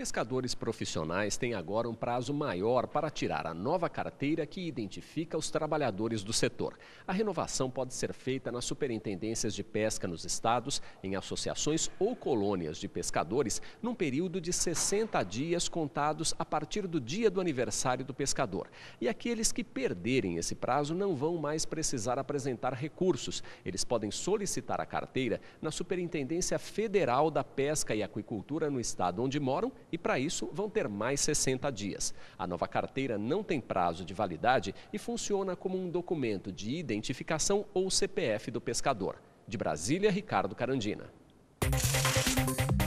Pescadores profissionais têm agora um prazo maior para tirar a nova carteira que identifica os trabalhadores do setor. A renovação pode ser feita nas superintendências de pesca nos estados, em associações ou colônias de pescadores, num período de 60 dias contados a partir do dia do aniversário do pescador. E aqueles que perderem esse prazo não vão mais precisar apresentar recursos. Eles podem solicitar a carteira na Superintendência Federal da Pesca e Aquicultura no estado onde moram e, para isso, vão ter mais 60 dias. A nova carteira não tem prazo de validade e funciona como um documento de identificação ou CPF do pescador. De Brasília, Ricardo Carandina.